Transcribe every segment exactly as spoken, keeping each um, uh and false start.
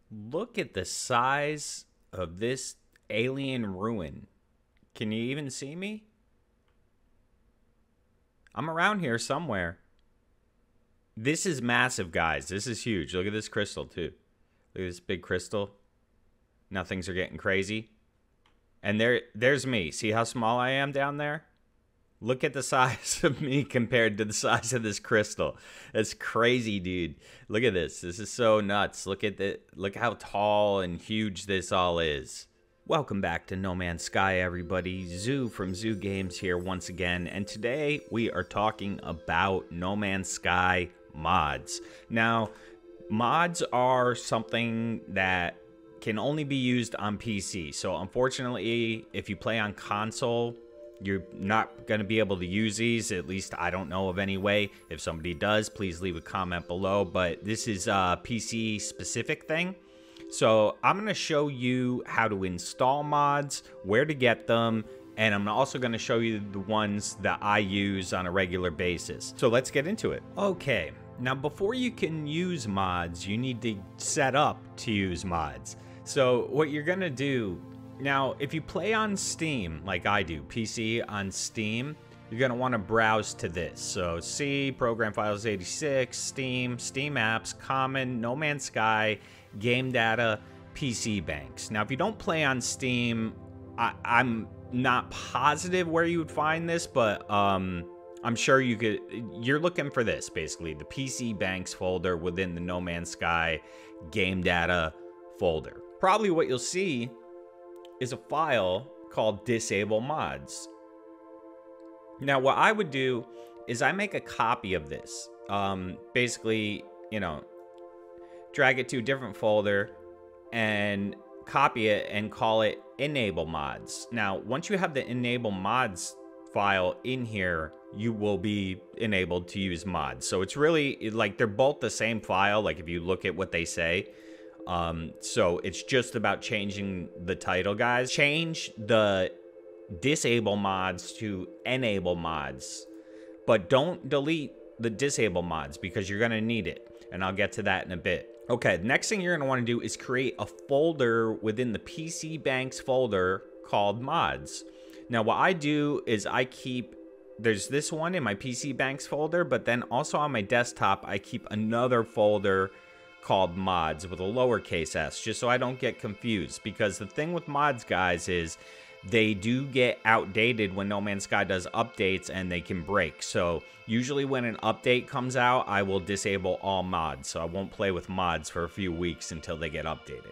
Look at the size of this alien ruin. Can you even see me? I'm around here somewhere. This is massive, guys. This is huge. Look at this crystal, too. Look at this big crystal. Now things are getting crazy. And there, there's me. See how small I am down there? Look at the size of me compared to the size of this crystal. That's crazy, dude. Look at this. This is so nuts. Look at the, look how tall and huge this all is. Welcome back to No Man's Sky, everybody. Xxiou from Xxiou Games here once again. And today we are talking about No Man's Sky mods. Now, mods are something that can only be used on P C. So unfortunately, if you play on console, you're not going to be able to use these. At least I don't know of any way. If somebody does, please leave a comment below. But this is a P C specific thing. So I'm going to show you how to install mods, where to get them, and I'm also going to show you the ones that I use on a regular basis. So let's get into it. Okay, now before you can use mods, you need to set up to use mods. So what you're going to do, now if you play on Steam, like I do, P C on Steam, you're going to want to browse to this. So C, Program Files eighty-six, Steam, Steam Apps, Common, No Man's Sky, Game Data, P C Banks. Now if you don't play on Steam, I, I'm not positive where you would find this, but um, I'm sure you could. You're looking for this, basically, the P C Banks folder within the No Man's Sky Game Data folder. Probably what you'll see is a file called Disable Mods. Now, what I would do is I make a copy of this. Um, basically, you know, drag it to a different folder and copy it and call it Enable Mods. Now, once you have the Enable Mods file in here, you will be enabled to use mods. So it's really like they're both the same file, like if you look at what they say. Um, so it's just about changing the title, guys. Change the disable mods to enable mods, but don't delete the disable mods because you're going to need it. And I'll get to that in a bit. Okay, the next thing you're going to want to do is create a folder within the P C Banks folder called mods. Now, what I do is I keep, there's this one in my P C Banks folder, but then also on my desktop, I keep another folder called mods with a lowercase s, just so I don't get confused. Because the thing with mods, guys, is they do get outdated when No Man's Sky does updates and they can break. So usually when an update comes out, I will disable all mods. So I won't play with mods for a few weeks until they get updated.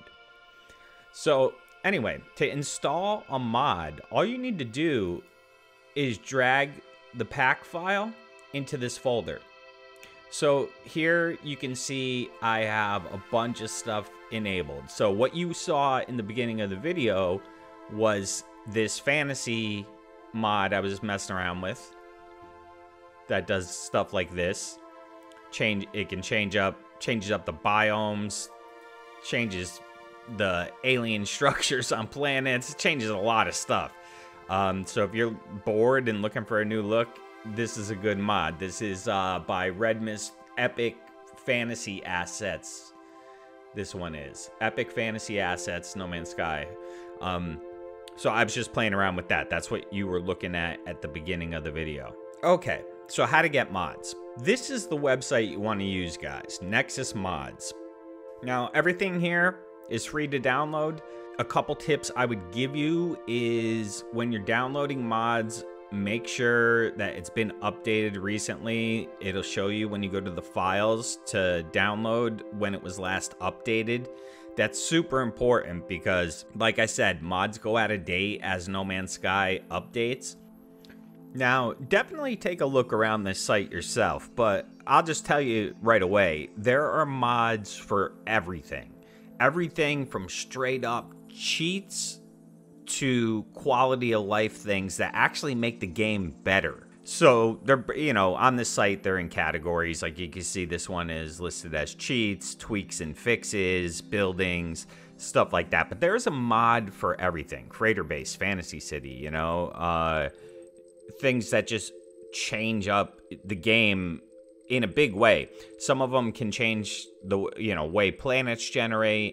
So anyway, to install a mod, all you need to do is drag the pack file into this folder. So here you can see I have a bunch of stuff enabled. So what you saw in the beginning of the video was this fantasy mod I was just messing around with that does stuff like this. Change it can change up changes up the biomes, changes the alien structures on planets, changes a lot of stuff. Um, so if you're bored and looking for a new look, this is a good mod. This is uh, by Red Mist Epic Fantasy Assets. This one is Epic Fantasy Assets, No Man's Sky. Um, so I was just playing around with that. That's what you were looking at at the beginning of the video. Okay, so how to get mods. This is the website you want to use, guys. Nexus Mods. Now, everything here is free to download. A couple tips I would give you is when you're downloading mods, make sure that it's been updated recently. It'll show you when you go to the files to download when it was last updated. That's super important because, like I said, mods go out of date as No Man's Sky updates. Now, definitely take a look around this site yourself, but I'll just tell you right away, there are mods for everything. Everything from straight up cheats to quality of life things that actually make the game better. So they're, you know, on this site, they're in categories. Like you can see this one is listed as cheats, tweaks and fixes, buildings, stuff like that. But there's a mod for everything. Creator base, fantasy city, you know, uh, things that just change up the game in a big way. Some of them can change the, you know, way planets generate.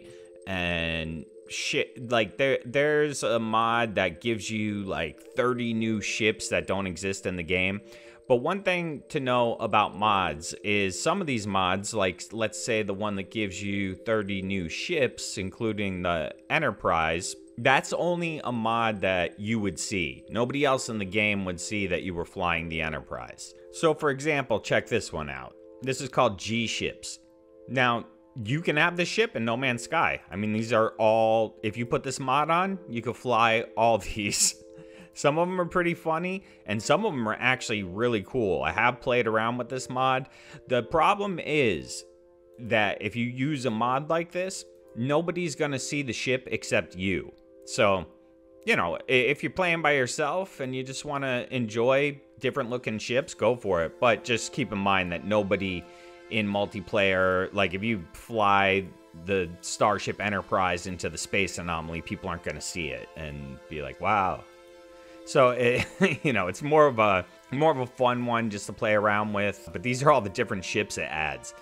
and shit. Like there, there's a mod that gives you like thirty new ships that don't exist in the game. But one thing to know about mods is some of these mods, like let's say the one that gives you thirty new ships, including the Enterprise, that's only a mod that you would see. Nobody else in the game would see that you were flying the Enterprise. So for example, check this one out. This is called G ships. Now, you can have this ship in No Man's Sky. I mean, these are all, if you put this mod on, you could fly all these. Some of them are pretty funny, and some of them are actually really cool. I have played around with this mod. The problem is that if you use a mod like this, nobody's gonna see the ship except you. So, you know, if you're playing by yourself and you just wanna enjoy different looking ships, go for it. But just keep in mind that nobody in multiplayer, like if you fly the Starship Enterprise into the space anomaly, people aren't gonna see it and be like, wow. So, it, you know, it's more of a more of a fun one just to play around with. But these are all the different ships it adds.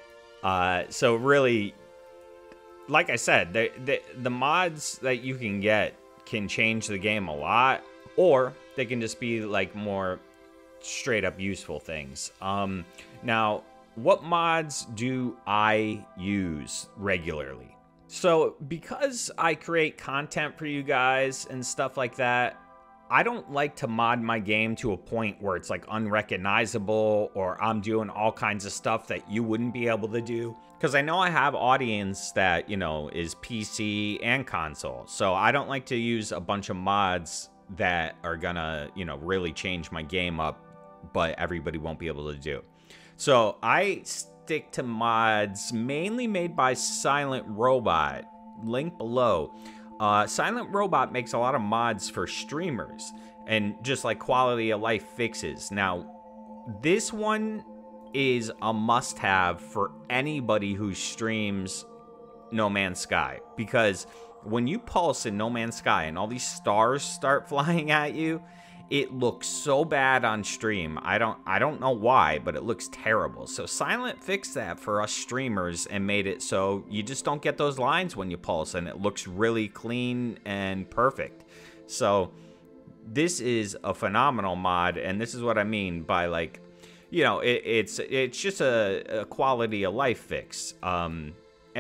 Uh, so really, like I said, the, the, the mods that you can get can change the game a lot. Or they can just be like more straight up useful things. Um, now, what mods do I use regularly? So because I create content for you guys and stuff like that, I don't like to mod my game to a point where it's like unrecognizable or I'm doing all kinds of stuff that you wouldn't be able to do. Because I know I have audience that, you know, is P C and console. So I don't like to use a bunch of mods that are gonna, you know, really change my game up, but everybody won't be able to do. So I stick to mods mainly made by Silent Robot. Link below. Uh, Silent Robot makes a lot of mods for streamers and just like quality of life fixes. Now, this one is a must-have for anybody who streams No Man's Sky, because when you pulse in No Man's Sky and all these stars start flying at you, it looks so bad on stream. I don't I don't know why, but it looks terrible. So Silent fixed that for us streamers and made it so you just don't get those lines when you pulse, and it looks really clean and perfect. So this is a phenomenal mod, and this is what I mean by, like, you know, it, it's it's just a, a quality of life fix. Um,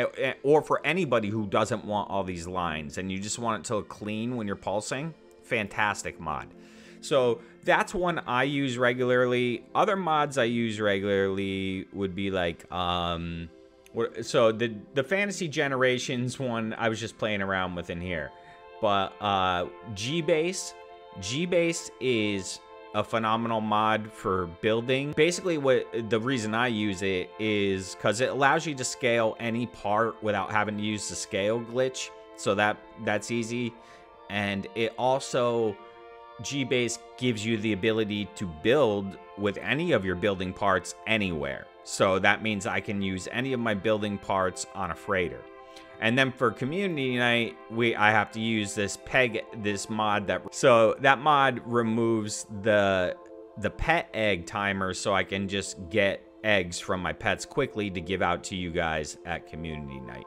or for anybody who doesn't want all these lines and you just want it to look clean when you're pulsing, fantastic mod. So that's one I use regularly. Other mods I use regularly would be like, um, so the the Fantasy Generations one I was just playing around with in here. But uh, G-Base, G-Base is a phenomenal mod for building. Basically, what the reason I use it is because it allows you to scale any part without having to use the scale glitch. So that that's easy, and it also, G-Base gives you the ability to build with any of your building parts anywhere. So that means I can use any of my building parts on a freighter. And then for community night, we I have to use this peg, this mod that, so that mod removes the the pet egg timer, so I can just get eggs from my pets quickly to give out to you guys at community night.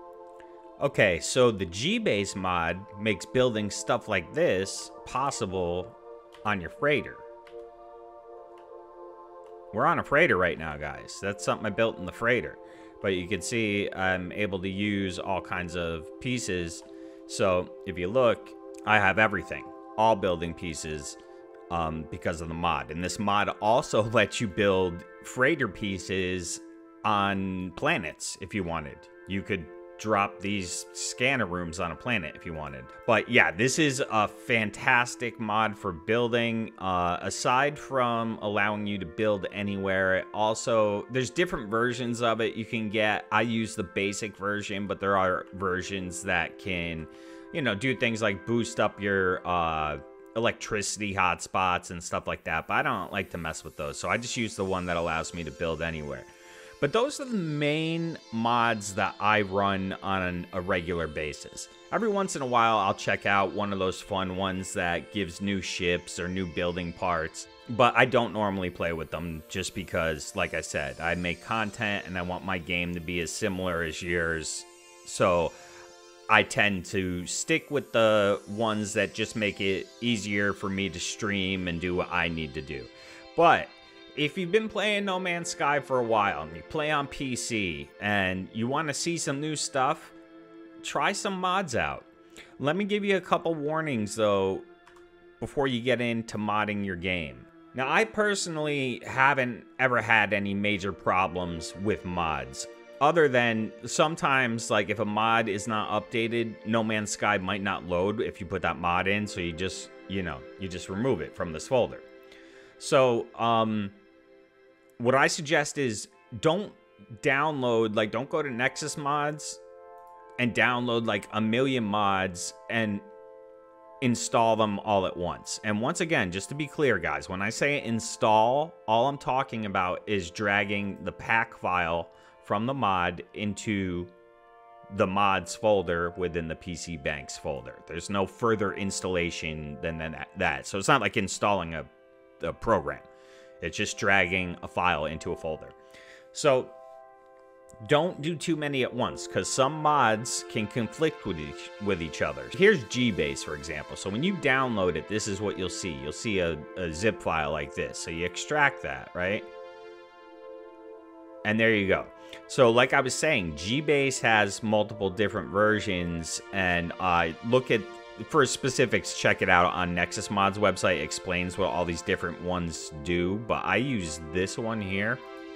Okay, so the G-Base mod makes building stuff like this possible on your freighter. We're on a freighter right now, guys. That's something I built in the freighter. But you can see I'm able to use all kinds of pieces. So if you look, I have everything, all building pieces, um, because of the mod. And this mod also lets you build freighter pieces on planets if you wanted. You could drop these scanner rooms on a planet if you wanted. But yeah, this is a fantastic mod for building. Uh, aside from allowing you to build anywhere, it also, there's different versions of it you can get. I use the basic version, but there are versions that can, you know, do things like boost up your uh, electricity hotspots and stuff like that. But I don't like to mess with those, so I just use the one that allows me to build anywhere. But those are the main mods that I run on a regular basis. Every once in a while, I'll check out one of those fun ones that gives new ships or new building parts. But I don't normally play with them just because, like I said, I make content and I want my game to be as similar as yours. So I tend to stick with the ones that just make it easier for me to stream and do what I need to do. But if you've been playing No Man's Sky for a while and you play on P C and you want to see some new stuff, try some mods out. Let me give you a couple warnings though before you get into modding your game. Now, I personally haven't ever had any major problems with mods. Other than sometimes, like, if a mod is not updated, No Man's Sky might not load if you put that mod in, so you just, you know, you just remove it from this folder. So, um, what I suggest is don't download, like, don't go to Nexus Mods and download, like, a million mods and install them all at once. And once again, just to be clear, guys, when I say install, all I'm talking about is dragging the pack file from the mod into the mods folder within the P C Banks folder. There's no further installation than, than that. So it's not like installing a, a program. It's just dragging a file into a folder. So don't do too many at once, because some mods can conflict with each, with each other. Here's G-Base, for example. So when you download it, this is what you'll see. You'll see a, a zip file like this. So you extract that, right? And there you go. So like I was saying, G-Base has multiple different versions, and uh, look at, for specifics, check it out on Nexus Mod's website. It explains what all these different ones do, but I use this one here.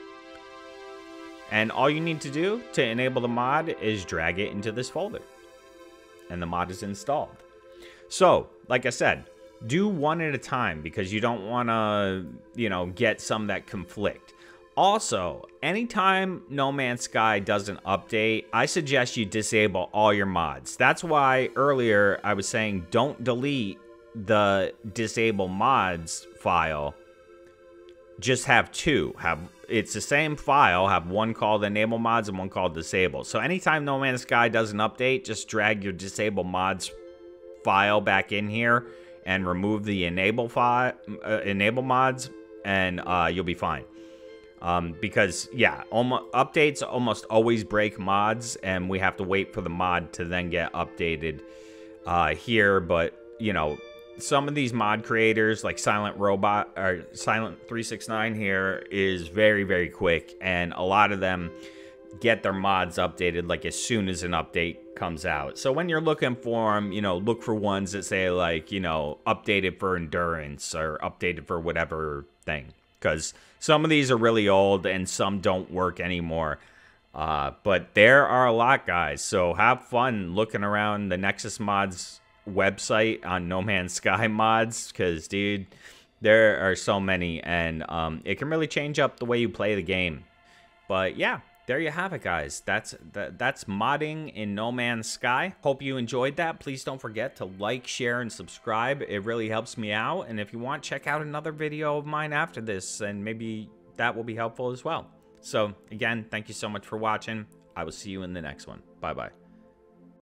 And all you need to do to enable the mod is drag it into this folder, and the mod is installed. So, like I said, do one at a time, because you don't want to, you know, get some that conflict. Also, anytime No Man's Sky doesn't update, I suggest you disable all your mods. That's why earlier I was saying don't delete the disable mods file. Just have two. Have it's the same file. Have one called enable mods and one called disable. So anytime No Man's Sky doesn't update, just drag your disable mods file back in here and remove the enable file, uh, enable mods, and uh, you'll be fine. Um, because, yeah, almost, updates almost always break mods, and we have to wait for the mod to then get updated uh, here. But, you know, some of these mod creators, like Silent Robot, or Silent three six nine here, is very, very quick. And a lot of them get their mods updated, like, as soon as an update comes out. So when you're looking for them, you know, look for ones that say, like, you know, updated for endurance or updated for whatever thing. Because some of these are really old and some don't work anymore. Uh, but there are a lot, guys. So have fun looking around the Nexus Mods website on No Man's Sky mods. Because, dude, there are so many. And um, it can really change up the way you play the game. But, yeah. There you have it, guys. That's that, that's modding in No Man's Sky. Hope you enjoyed that. Please don't forget to like, share, and subscribe. It really helps me out. And if you want, check out another video of mine after this, and maybe that will be helpful as well. So, again, thank you so much for watching. I will see you in the next one. Bye-bye.